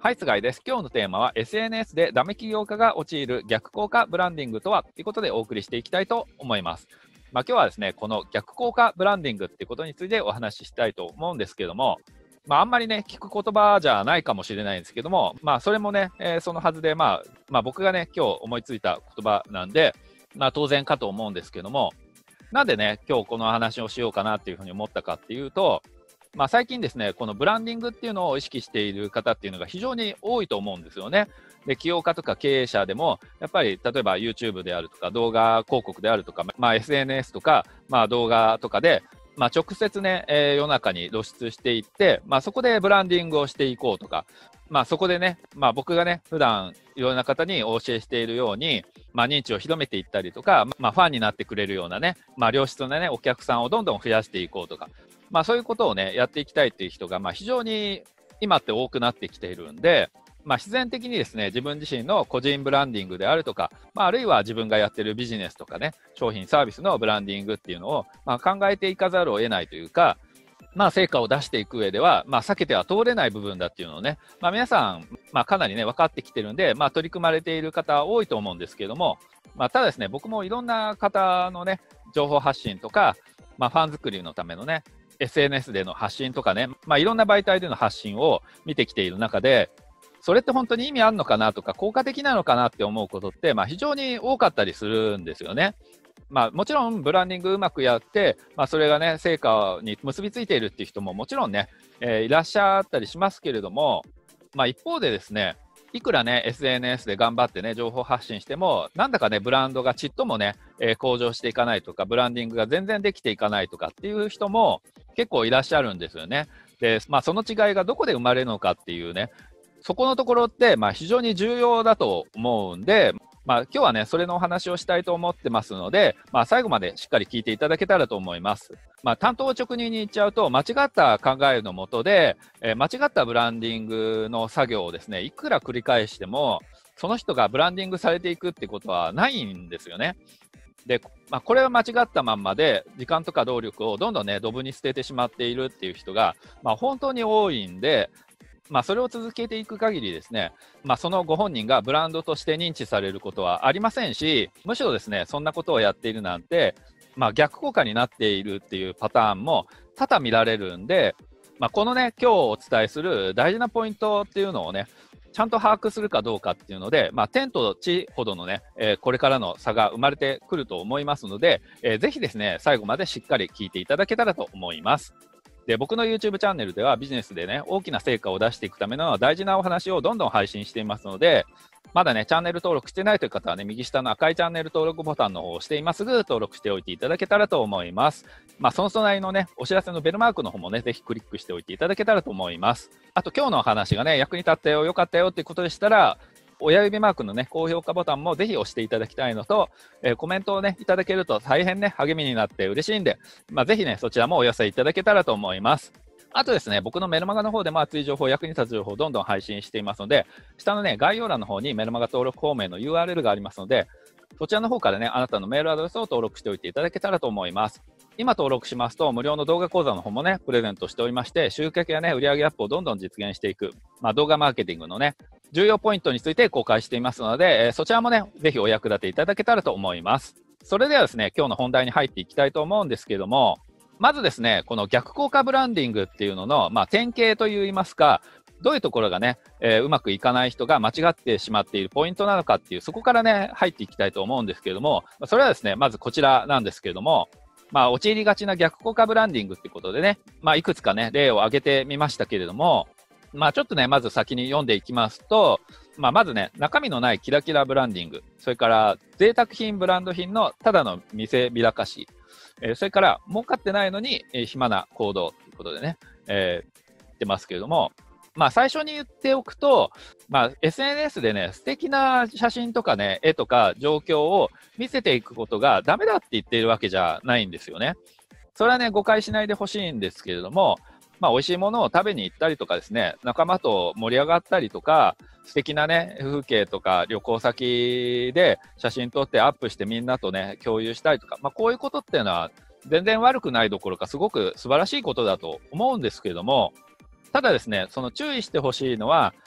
はい、菅井です。今日のテーマは SNS でダメ起業家が陥る逆効果ブランディングとはということでお送りしていきたいと思います。今日はですね、この逆効果ブランディングっていうことについてお話ししたいと思うんですけども、あんまりね、聞く言葉じゃないかもしれないんですけども、それもね、そのはずで、僕がね、今日思いついた言葉なんで、当然かと思うんですけども、なんでね、今日この話をしようかなっていうふうに思ったかっていうと、最近ですね、このブランディングっていうのを意識している方っていうのが非常に多いと思うんですよね。で、起業家とか経営者でも、やっぱり例えば YouTube であるとか、動画広告であるとか、SNS とか、動画とかで、直接ね、世の中に露出していって、そこでブランディングをしていこうとか、そこでね、僕がね、普段いろんな方にお教えしているように、認知を広めていったりとか、ファンになってくれるようなね、良質なね、お客さんをどんどん増やしていこうとか、そういうことをね、やっていきたいっていう人が、非常に今って多くなってきているんで、自然的にですね、自分自身の個人ブランディングであるとか、あるいは自分がやってるビジネスとかね、商品サービスのブランディングっていうのを、考えていかざるを得ないというか、成果を出していく上では、避けては通れない部分だっていうのをね、皆さん、かなりね、分かってきてるんで、取り組まれている方多いと思うんですけども、ただですね、僕もいろんな方のね、情報発信とか、ファン作りのためのね、SNS での発信とかね、いろんな媒体での発信を見てきている中で、それって本当に意味あるのかなとか、効果的なのかなって思うことって、非常に多かったりするんですよね。もちろんブランディングうまくやって、それがね、成果に結びついているっていう人ももちろんね、いらっしゃったりしますけれども、一方でですね、いくらね、SNS で頑張ってね、情報発信しても、なんだかね、ブランドがちっともね、向上していかないとか、ブランディングが全然できていかないとかっていう人も結構いらっしゃるんですよね。で、その違いがどこで生まれるのかっていうね、そこのところって、非常に重要だと思うんで、今日はね、それのお話をしたいと思ってますので、最後までしっかり聞いていただけたらと思います。単刀直入に言っちゃうと、間違った考えのもとで、間違ったブランディングの作業をですね、いくら繰り返しても、その人がブランディングされていくってことはないんですよね。で、これは間違ったまんまで、時間とか労力をどんどんね、ドブに捨ててしまっているっていう人が、本当に多いんで、それを続けていく限りですね、そのご本人がブランドとして認知されることはありませんし、むしろですね、そんなことをやっているなんて、逆効果になっているっていうパターンも多々見られるんで、このね、今日お伝えする大事なポイントっていうのをね、ちゃんと把握するかどうかっていうので、天と地ほどのね、これからの差が生まれてくると思いますので、ぜひですね、最後までしっかり聞いていただけたらと思います。で、僕の YouTube チャンネルではビジネスでね、大きな成果を出していくための大事なお話をどんどん配信していますので、まだね、チャンネル登録してないという方はね、右下の赤いチャンネル登録ボタンの方を押して今すぐ登録しておいていただけたらと思います。その隣のね、お知らせのベルマークの方もね、ぜひクリックしておいていただけたらと思います。あと今日のお話がね、役に立ったよ、良かったよっていうことでしたら、親指マークのね、高評価ボタンもぜひ押していただきたいのと、コメントをね、いただけると大変ね、励みになって嬉しいんで、ぜひね、そちらもお寄せいただけたらと思います。あとですね、僕のメルマガの方でも熱い情報、役に立つ情報をどんどん配信していますので、下のね、概要欄の方にメルマガ登録フォームへの URL がありますので、そちらの方からね、あなたのメールアドレスを登録しておいていただけたらと思います。今登録しますと、無料の動画講座の方もね、プレゼントしておりまして、集客やね、売上アップをどんどん実現していく、動画マーケティングのね、重要ポイントについて公開していますので、そちらもね、ぜひお役立ていただけたらと思います。それではですね、今日の本題に入っていきたいと思うんですけども、まずですね、この逆効果ブランディングっていうのの、典型といいますか、どういうところがね、うまくいかない人が間違ってしまっているポイントなのかっていう、そこからね、入っていきたいと思うんですけれども、それはですね、まずこちらなんですけれども、陥りがちな逆効果ブランディングっていうことでね、いくつかね、例を挙げてみましたけれども、ちょっとね、まず先に読んでいきますと、まずね、中身のないキラキラブランディング、それから贅沢品ブランド品のただの見せびらかし、それから儲かってないのに、暇な行動ということでね、言ってますけれども、最初に言っておくと、SNS でね、素敵な写真とかね、絵とか状況を見せていくことがダメだって言っているわけじゃないんですよね。それはね、誤解しないでほしいんですけれども、美味しいものを食べに行ったりとかですね、仲間と盛り上がったりとか、素敵なね、風景とか旅行先で写真撮ってアップしてみんなとね、共有したりとか、こういうことっていうのは全然悪くないどころかすごく素晴らしいことだと思うんですけれども、ただですね、その注意してほしいのは、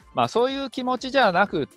そういう気持ちじゃなくって、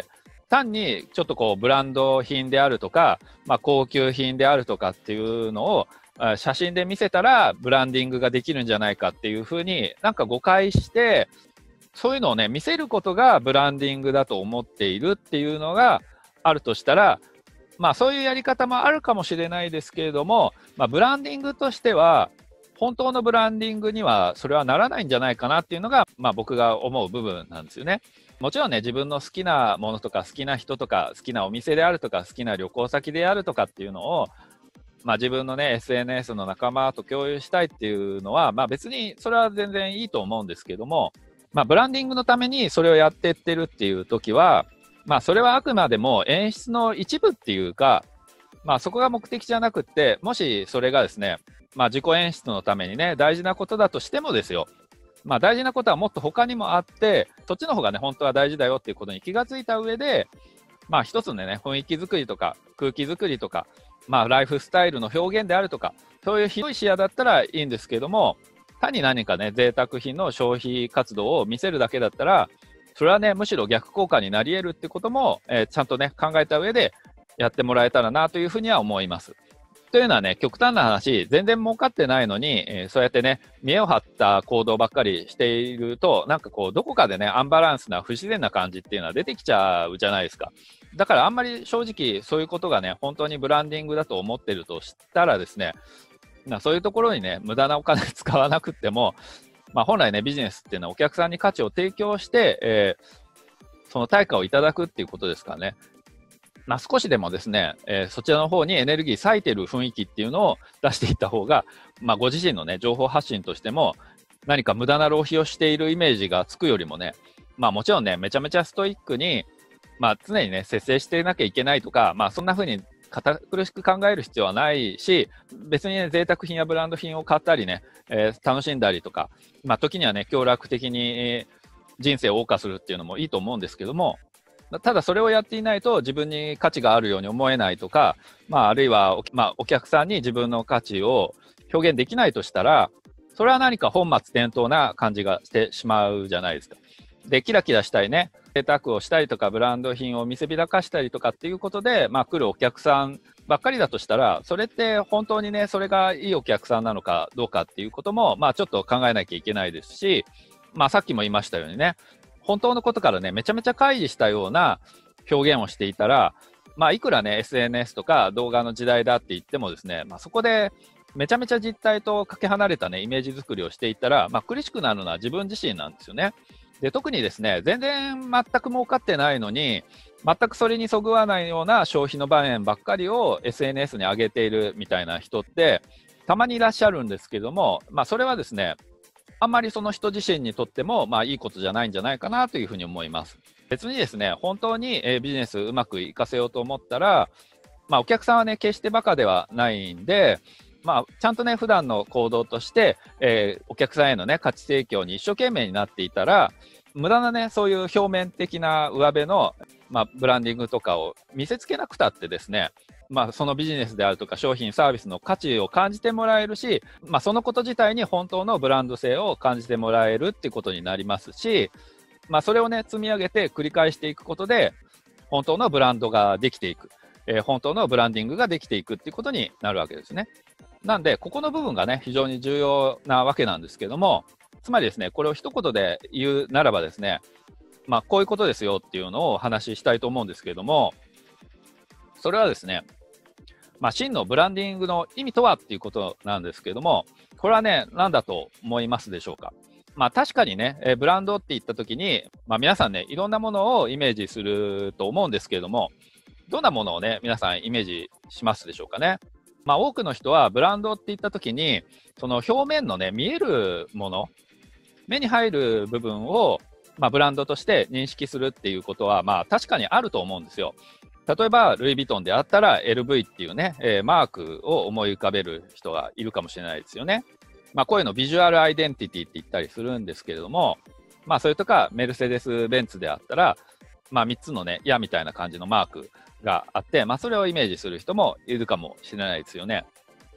単にちょっとこうブランド品であるとか、高級品であるとかっていうのを写真で見せたらブランディングができるんじゃないかっていうふうになんか誤解して、そういうのをね、見せることがブランディングだと思っているっていうのがあるとしたら、そういうやり方もあるかもしれないですけれども、ブランディングとしては、本当のブランディングにはそれはならないんじゃないかなっていうのが、僕が思う部分なんですよね。もちろんね、自分の好きなものとか好きな人とか好きなお店であるとか好きな旅行先であるとかっていうのを、自分のね SNS の仲間と共有したいっていうのは、別にそれは全然いいと思うんですけども、ブランディングのためにそれをやってってるっていう時は、それはあくまでも演出の一部っていうか、そこが目的じゃなくって、もしそれがですね、自己演出のためにね、大事なことだとしてもですよ、大事なことはもっと他にもあって、そっちの方がね、本当は大事だよっていうことに気がついた上で、一つのね、雰囲気作りとか、空気作りとか、ライフスタイルの表現であるとか、そういう広い視野だったらいいんですけども、単に何かね、贅沢品の消費活動を見せるだけだったら、それはね、むしろ逆効果になり得るってことも、ちゃんとね、考えた上でやってもらえたらなというふうには思います。というのはね、極端な話、全然儲かってないのに、そうやってね、見栄を張った行動ばっかりしていると、なんかこう、どこかでね、アンバランスな不自然な感じっていうのは出てきちゃうじゃないですか。だからあんまり正直、そういうことがね、本当にブランディングだと思ってるとしたらですね、そういうところにね、無駄なお金使わなくっても、本来ね、ビジネスっていうのはお客さんに価値を提供して、その対価をいただくっていうことですからね。少しでもですね、そちらの方にエネルギー割いてる雰囲気っていうのを出していった方が、ご自身のね、情報発信としても、何か無駄な浪費をしているイメージがつくよりもね、もちろんね、めちゃめちゃストイックに、常にね、節制していなきゃいけないとか、そんな風に堅苦しく考える必要はないし、別にね、贅沢品やブランド品を買ったりね、楽しんだりとか、時にはね、協力的に人生を謳歌するっていうのもいいと思うんですけども、ただそれをやっていないと自分に価値があるように思えないとか、あるいはお客さんに自分の価値を表現できないとしたら、それは何か本末転倒な感じがしてしまうじゃないですか。で、キラキラしたいね、贅沢をしたりとか、ブランド品を見せびらかしたりとかっていうことで、来るお客さんばっかりだとしたら、それって本当にね、それがいいお客さんなのかどうかっていうことも、ちょっと考えなきゃいけないですし、さっきも言いましたようにね、本当のことからね、めちゃめちゃ乖離したような表現をしていたら、いくらね、SNS とか動画の時代だって言ってもですね、そこでめちゃめちゃ実態とかけ離れたね、イメージ作りをしていったら、苦しくなるのは自分自身なんですよね。で、特にですね、全然全く儲かってないのに、全くそれにそぐわないような消費の場面ばっかりを SNS に上げているみたいな人って、たまにいらっしゃるんですけども、それはですね、あんまりその人自身にとっても、いいことじゃないんじゃないかなというふうに思います。別にですね、本当にビジネスうまくいかせようと思ったら、お客さんはね、決してバカではないんで、ちゃんとね、普段の行動として、お客さんへのね、価値提供に一生懸命になっていたら、無駄なね、そういう表面的な上辺の、ブランディングとかを見せつけなくたってですね、そのビジネスであるとか商品サービスの価値を感じてもらえるし、そのこと自体に本当のブランド性を感じてもらえるっていうことになりますし、それをね、積み上げて繰り返していくことで、本当のブランドができていく、本当のブランディングができていくっていうことになるわけですね。なんで、ここの部分がね、非常に重要なわけなんですけども、つまりですね、これを一言で言うならばですね、こういうことですよっていうのをお話ししたいと思うんですけども、それはですね、真のブランディングの意味とはっていうことなんですけども、これはね、何だと思いますでしょうか。確かにね、ブランドって言った時に、皆さんね、いろんなものをイメージすると思うんですけれども、どんなものをね、皆さんイメージしますでしょうかね。多くの人はブランドって言った時に、その表面のね、見えるもの、目に入る部分を、ブランドとして認識するっていうことは、確かにあると思うんですよ。例えば、ルイ・ヴィトンであったら LV っていうね、マークを思い浮かべる人がいるかもしれないですよね。こういうのビジュアルアイデンティティって言ったりするんですけれども、それとかメルセデス・ベンツであったら、3つのね、矢みたいな感じのマークがあって、それをイメージする人もいるかもしれないですよね。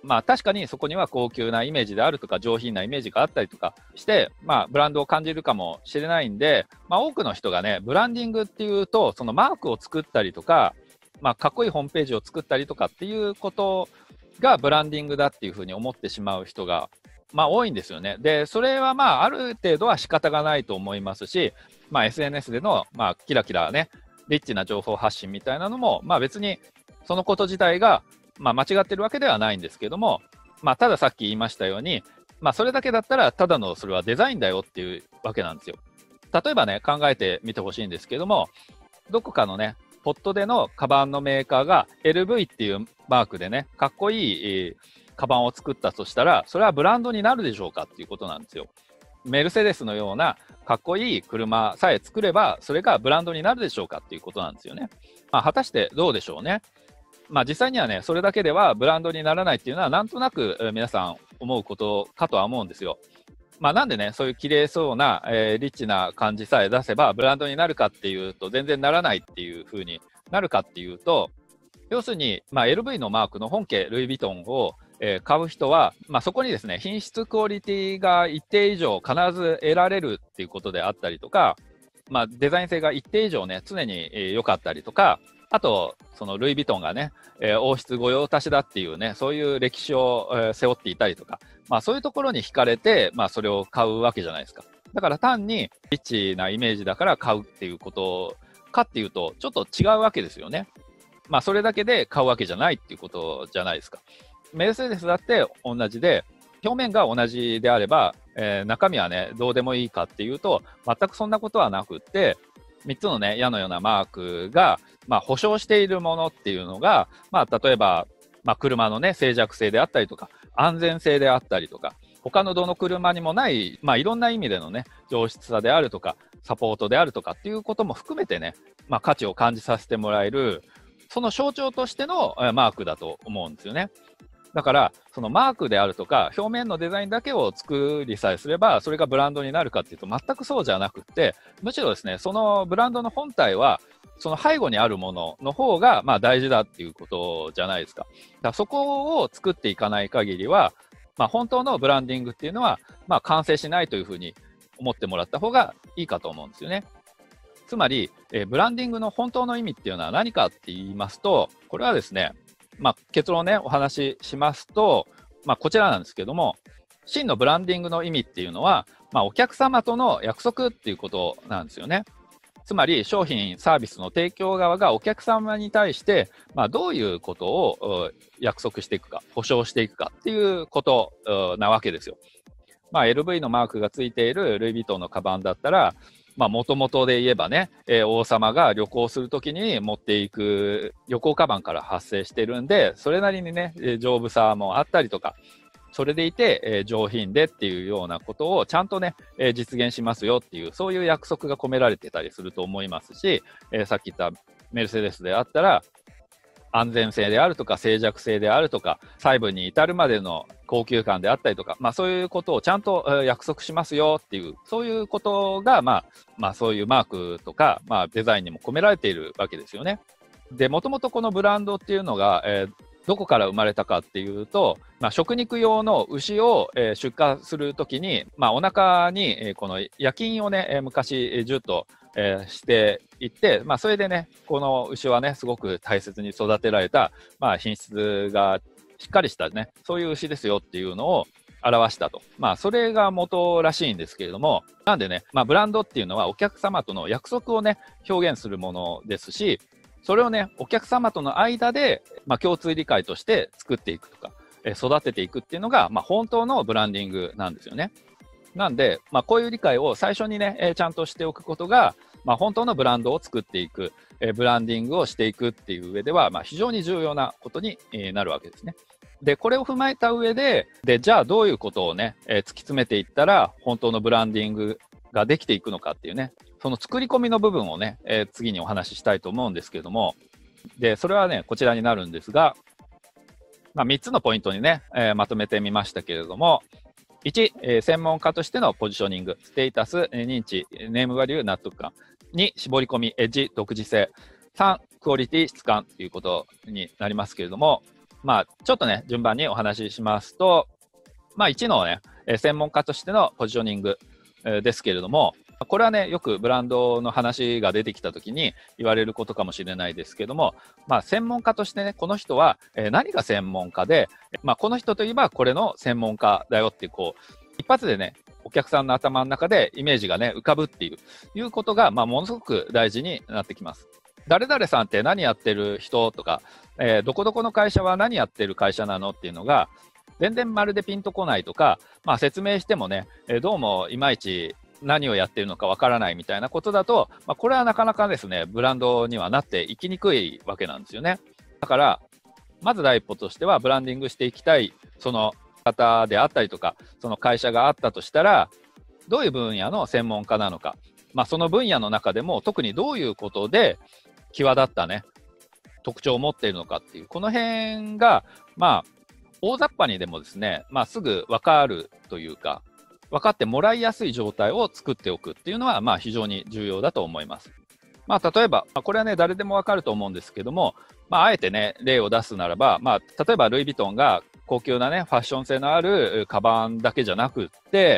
確かにそこには高級なイメージであるとか上品なイメージがあったりとかして、ブランドを感じるかもしれないんで、多くの人がね、ブランディングっていうと、そのマークを作ったりとか、かっこいいホームページを作ったりとかっていうことがブランディングだっていうふうに思ってしまう人が、多いんですよね。で、それはある程度は仕方がないと思いますし、SNS での、キラキラね、リッチな情報発信みたいなのも、別にそのこと自体が、間違ってるわけではないんですけども、たださっき言いましたように、それだけだったら、ただのそれはデザインだよっていうわけなんですよ。例えばね、考えてみてほしいんですけども、どこかのね、ポットでのカバンのメーカーが LV っていうマークでね、かっこいい、カバンを作ったとしたら、それはブランドになるでしょうかっていうことなんですよ。メルセデスのようなかっこいい車さえ作れば、それがブランドになるでしょうかっていうことなんですよね。果たしてどうでしょうね。実際にはね、それだけではブランドにならないっていうのは、なんとなく皆さん思うことかとは思うんですよ。なんでね、そういう綺麗そうな、リッチな感じさえ出せば、ブランドになるかっていうと、全然ならないっていう風になるかっていうと、要するに、LV のマークの本家、ルイ・ヴィトンを、買う人は、そこにですね、品質クオリティが一定以上必ず得られるっていうことであったりとか、デザイン性が一定以上ね、常に良かったりとか、あと、そのルイ・ヴィトンがね、王室御用達だっていうね、そういう歴史を、背負っていたりとか、そういうところに惹かれて、それを買うわけじゃないですか。だから単にリッチなイメージだから買うっていうことかっていうと、ちょっと違うわけですよね。それだけで買うわけじゃないっていうことじゃないですか。メルセデスだって同じで、表面が同じであれば、中身はね、どうでもいいかっていうと、全くそんなことはなくって、3つのね、矢のようなマークが、保証しているものっていうのが、例えば、車のね、静寂性であったりとか、安全性であったりとか、他のどの車にもない、いろんな意味でのね、上質さであるとか、サポートであるとかっていうことも含めてね、価値を感じさせてもらえる、その象徴としてのマークだと思うんですよね。だから、そのマークであるとか、表面のデザインだけを作りさえすれば、それがブランドになるかっていうと、全くそうじゃなくって、むしろですね、そのブランドの本体は、その背後にあるものの方が大事だっていうことじゃないですか。だからそこを作っていかない限りは、本当のブランディングっていうのは、完成しないというふうに思ってもらった方がいいかと思うんですよね。つまり、ブランディングの本当の意味っていうのは何かって言いますと、これはですね、結論をね、お話ししますと、こちらなんですけども、真のブランディングの意味っていうのは、お客様との約束っていうことなんですよね。つまり、商品、サービスの提供側がお客様に対して、どういうことを約束していくか、保証していくかっていうことなわけですよ。LV のマークがついているルイ・ヴィトンのカバンだったら、もともとで言えばね、王様が旅行するときに持っていく旅行カバンから発生してるんで、それなりにね、丈夫さもあったりとか、それでいて、上品でっていうようなことをちゃんとね、実現しますよっていう、そういう約束が込められてたりすると思いますし、さっき言ったメルセデスであったら、安全性であるとか静寂性であるとか細部に至るまでの高級感であったりとか、そういうことをちゃんと約束しますよっていうそういうことが、そういうマークとか、デザインにも込められているわけですよね。で、もともとこのブランドっていうのが、どこから生まれたかっていうと、食肉用の牛を、出荷するときに、お腹に、この夜勤をね、昔ずっとしていって、それでね、この牛はね、すごく大切に育てられた、品質がしっかりしたね、そういう牛ですよっていうのを表したと。それが元らしいんですけれども、なんでね、ブランドっていうのはお客様との約束をね、表現するものですし、それをね、お客様との間で、共通理解として作っていくとか、育てていくっていうのが、本当のブランディングなんですよね。なんで、こういう理解を最初にね、ちゃんとしておくことが、本当のブランドを作っていく、ブランディングをしていくっていう上では、非常に重要なことになるわけですね。で、これを踏まえた上で、じゃあどういうことをね、突き詰めていったら、本当のブランディングができていくのかっていうね、その作り込みの部分をね、次にお話ししたいと思うんですけれども、で、それはね、こちらになるんですが、3つのポイントにね、まとめてみましたけれども、1、専門家としてのポジショニング、ステータス、認知、ネームバリュー、納得感。2、絞り込み、エッジ、独自性。3、クオリティ、質感ということになりますけれども、 ちょっとね、順番にお話ししますと、1のね、専門家としてのポジショニングですけれども、これはね、よくブランドの話が出てきたときに言われることかもしれないですけども、専門家としてね、この人は何が専門家で、この人といえばこれの専門家だよってこう、一発でね、お客さんの頭の中でイメージがね、浮かぶっていうことが、ものすごく大事になってきます。誰々さんって何やってる人とか、どこどこの会社は何やってる会社なのっていうのが、全然まるでピンとこないとか、説明してもね、どうもいまいち何をやっているのかわからないみたいなことだと、これはなかなかですね、ブランドにはなっていきにくいわけなんですよね。だから、まず第一歩としては、ブランディングしていきたい、その方であったりとか、その会社があったとしたら、どういう分野の専門家なのか、その分野の中でも特にどういうことで際立ったね、特徴を持っているのかっていう、この辺が、大雑把にでもですね、すぐ分かるというか、分かってもらいやすい状態を作っておくっていうのは、非常に重要だと思います。例えば、これはね、誰でも分かると思うんですけども、あえてね、例を出すならば、例えばルイ・ヴィトンが高級なね、ファッション性のあるカバンだけじゃなくって、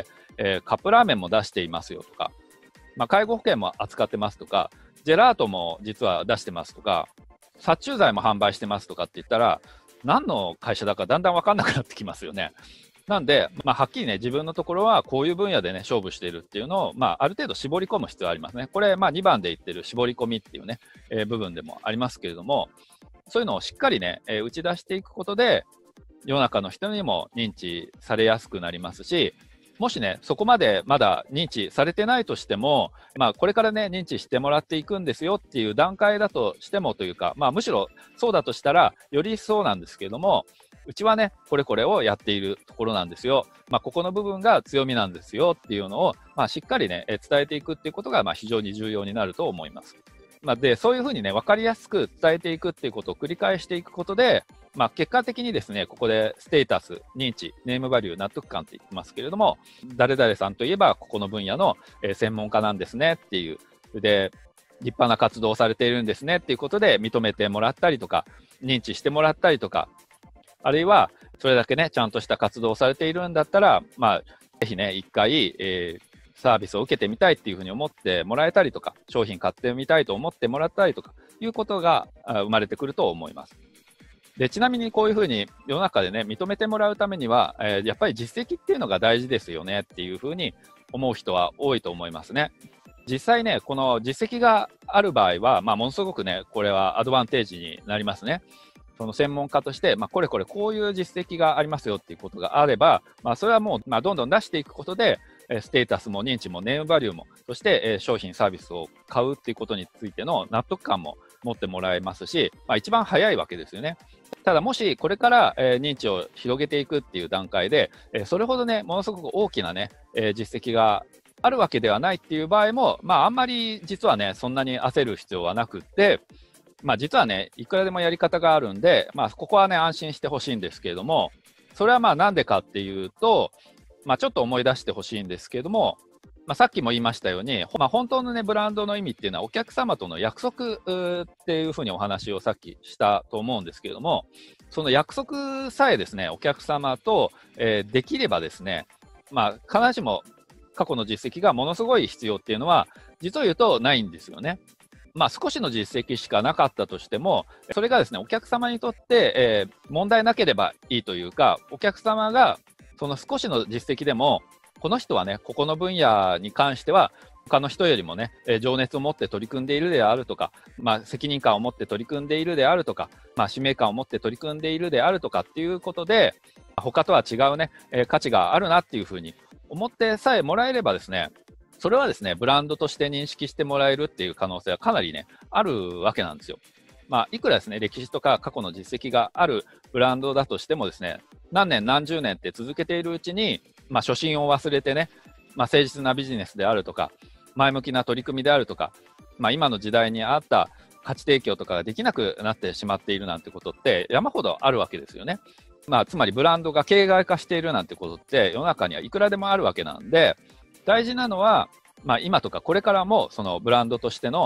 カップラーメンも出していますよとか、介護保険も扱ってますとか、ジェラートも実は出してますとか、殺虫剤も販売してますとかって言ったら、何の会社だかだんだん分かんなくなってきますよね。なんで、はっきりね、自分のところはこういう分野でね、勝負しているっていうのを、ある程度絞り込む必要がありますね。これ、2番で言ってる絞り込みっていうね、部分でもありますけれども、そういうのをしっかりね、打ち出していくことで、世の中の人にも認知されやすくなりますし、もしね、そこまでまだ認知されてないとしても、これからね、認知してもらっていくんですよっていう段階だとしてもというか、むしろそうだとしたら、よりそうなんですけれども、うちはね、これをやっているところなんですよ。ここの部分が強みなんですよっていうのを、しっかりね、伝えていくっていうことが、非常に重要になると思います。で、そういうふうにね、分かりやすく伝えていくっていうことを繰り返していくことで、結果的にですね、ここでステータス、認知、ネームバリュー、納得感って言ってますけれども、誰々さんといえば、ここの分野の専門家なんですねっていう、で、立派な活動をされているんですねっていうことで認めてもらったりとか、認知してもらったりとか、あるいは、それだけね、ちゃんとした活動をされているんだったら、ぜひね、一回、サービスを受けてみたいっていうふうに思ってもらえたりとか、商品買ってみたいと思ってもらったりとか、いうことが生まれてくると思います。で、ちなみにこういうふうに世の中でね、認めてもらうためには、やっぱり実績っていうのが大事ですよねっていうふうに思う人は多いと思いますね。実際ね、この実績がある場合は、ものすごくね、これはアドバンテージになりますね。その専門家として、こういう実績がありますよっていうことがあれば、それはもう、どんどん出していくことで、ステータスも認知もネームバリューも、そして、商品サービスを買うっていうことについての納得感も持ってもらえますし、一番早いわけですよね。ただもしこれから、認知を広げていくっていう段階で、それほどね、ものすごく大きなね、実績があるわけではないっていう場合も、あんまり実はね、そんなに焦る必要はなくって、実はね、いくらでもやり方があるんで、ここはね、安心してほしいんですけれども、それはなんでかっていうと、ちょっと思い出してほしいんですけれども、さっきも言いましたように、本当のね、ブランドの意味っていうのはお客様との約束っていうふうにお話をさっきしたと思うんですけれども、その約束さえですね、お客様と、できればですね、必ずしも過去の実績がものすごい必要っていうのは、実を言うとないんですよね。少しの実績しかなかったとしても、それがですね、お客様にとって、問題なければいいというか、お客様がその少しの実績でも、この人はね、ここの分野に関しては、他の人よりもね、情熱を持って取り組んでいるであるとか、責任感を持って取り組んでいるであるとか、使命感を持って取り組んでいるであるとかっていうことで、他とは違うね、価値があるなっていうふうに思ってさえもらえればですね、それはですね、ブランドとして認識してもらえるっていう可能性はかなりね、あるわけなんですよ。いくらですね、歴史とか過去の実績があるブランドだとしてもですね、何年何十年って続けているうちに、初心を忘れてね、誠実なビジネスであるとか、前向きな取り組みであるとか、今の時代に合った価値提供とかができなくなってしまっているなんてことって山ほどあるわけですよね。つまりブランドが形骸化しているなんてことって世の中にはいくらでもあるわけなんで、大事なのは、今とかこれからもそのブランドとしての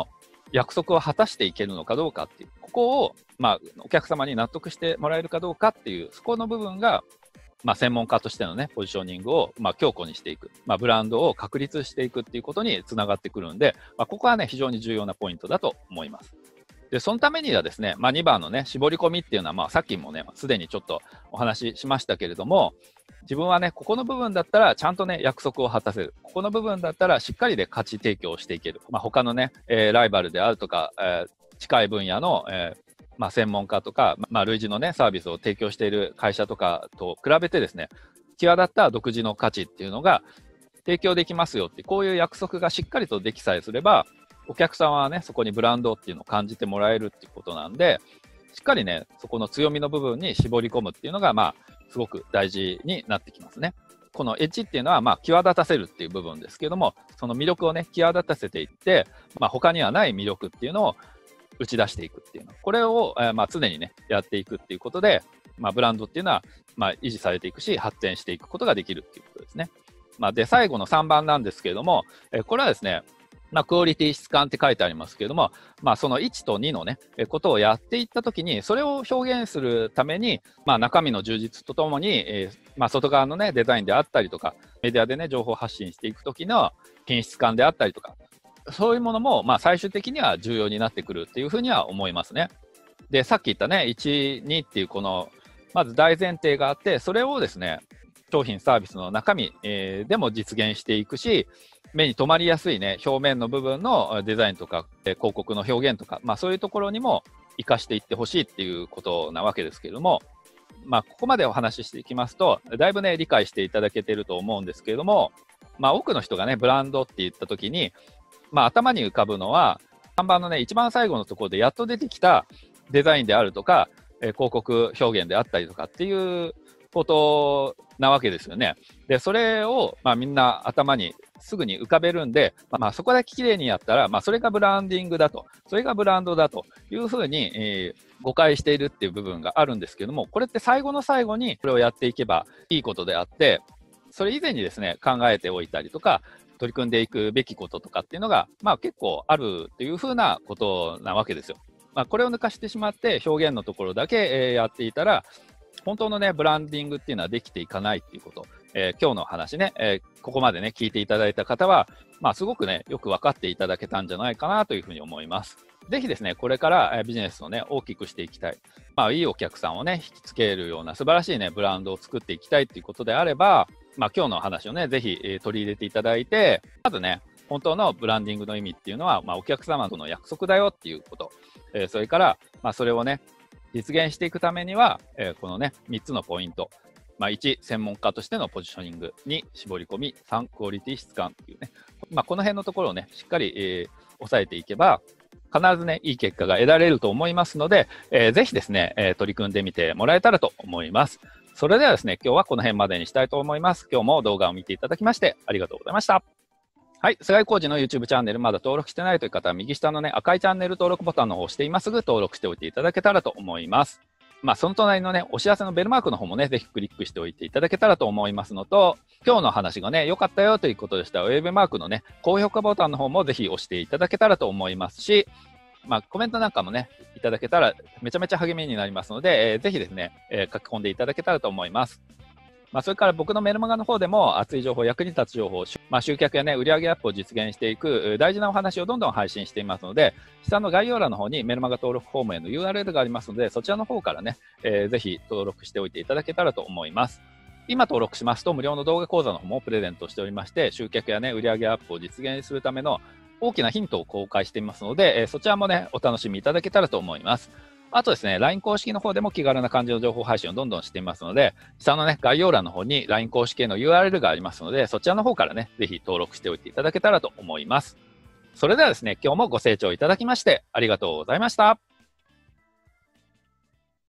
約束を果たしていけるのかどうかっていう、ここを、お客様に納得してもらえるかどうかっていう、そこの部分が、専門家としてのね、ポジショニングを、強固にしていく、ブランドを確立していくっていうことにつながってくるんで、ここはね、非常に重要なポイントだと思います。で、そのためにはですね、2番のね、絞り込みっていうのは、さっきもね、すでにちょっとお話ししましたけれども、自分はね、ここの部分だったらちゃんとね、約束を果たせる。ここの部分だったらしっかりで価値提供をしていける。他のね、ライバルであるとか、近い分野の、専門家とか、類似のね、サービスを提供している会社とかと比べてですね、際立った独自の価値っていうのが提供できますよって、こういう約束がしっかりとできさえすれば、お客様はね、そこにブランドっていうのを感じてもらえるっていうことなんで、しっかりね、そこの強みの部分に絞り込むっていうのが、すごく大事になってきますね。このエッジっていうのは、際立たせるっていう部分ですけども、その魅力をね、際立たせていって、他にはない魅力っていうのを打ち出していくっていうの。これを、常にね、やっていくっていうことで、ブランドっていうのは、維持されていくし、発展していくことができるっていうことですね。で、最後の3番なんですけれども、これはですね、クオリティ質感って書いてありますけれども、その1と2のね、ことをやっていったときに、それを表現するために、中身の充実とともに、外側のね、デザインであったりとか、メディアでね、情報発信していくときの品質感であったりとか、そういうものも、最終的には重要になってくるっていうふうには思いますね。で、さっき言ったね、1、2っていうこの、まず大前提があって、それをですね、商品サービスの中身、でも実現していくし、目に留まりやすいね、表面の部分のデザインとか、広告の表現とか、そういうところにも活かしていってほしいっていうことなわけですけれども、ここまでお話ししていきますと、だいぶね、理解していただけていると思うんですけれども、多くの人がね、ブランドって言ったときに、頭に浮かぶのは、看板のね、一番最後のところでやっと出てきたデザインであるとか、広告表現であったりとかっていうことなわけですよね。で、それを、みんな頭にすぐに浮かべるんで、そこだけ綺麗にやったら、それがブランディングだと、それがブランドだというふうに、誤解しているっていう部分があるんですけども、これって最後の最後にこれをやっていけばいいことであって、それ以前にですね、考えておいたりとか、取り組んでいくべきこととかっていうのが、結構あるというふうなことなわけですよ。これを抜かしてしまって表現のところだけ、やっていたら、本当のね、ブランディングっていうのはできていかないっていうこと。今日の話ね、ここまでね、聞いていただいた方は、すごくね、よく分かっていただけたんじゃないかなというふうに思います。ぜひですね、これからビジネスをね、大きくしていきたい。いいお客さんをね、引きつけるような素晴らしいね、ブランドを作っていきたいということであれば、今日の話をね、ぜひ取り入れていただいて、まずね、本当のブランディングの意味っていうのは、お客様との約束だよっていうこと。それから、それをね、実現していくためには、このね、3つのポイント。1、専門家としてのポジショニング。2、絞り込み。3、クオリティ質感っていうね。この辺のところをね、しっかり、押さえていけば、必ずね、いい結果が得られると思いますので、ぜひですね、取り組んでみてもらえたらと思います。それではですね、今日はこの辺までにしたいと思います。今日も動画を見ていただきましてありがとうございました。はい。菅井浩二の YouTube チャンネルまだ登録してないという方は右下のね、赤いチャンネル登録ボタンの方を押して今すぐ登録しておいていただけたらと思います。その隣のね、お知らせのベルマークの方もね、ぜひクリックしておいていただけたらと思いますのと、今日の話がね、良かったよということでしたら、ウェブマークのね、高評価ボタンの方もぜひ押していただけたらと思いますし、コメントなんかもね、いただけたらめちゃめちゃ励みになりますので、ぜひですね、書き込んでいただけたらと思います。それから僕のメルマガの方でも熱い情報、役に立つ情報、集客やね、売上アップを実現していく大事なお話をどんどん配信していますので、下の概要欄の方にメルマガ登録フォームへの URL がありますので、そちらの方からね、ぜひ登録しておいていただけたらと思います。今登録しますと無料の動画講座の方もプレゼントしておりまして、集客やね、売上アップを実現するための大きなヒントを公開していますので、そちらもね、お楽しみいただけたらと思います。あとですね、LINE 公式の方でも気軽な感じの情報配信をどんどんしていますので、下のね、概要欄の方に LINE 公式への URL がありますので、そちらの方からね、ぜひ登録しておいていただけたらと思います。それではですね、今日もご清聴いただきましてありがとうございました。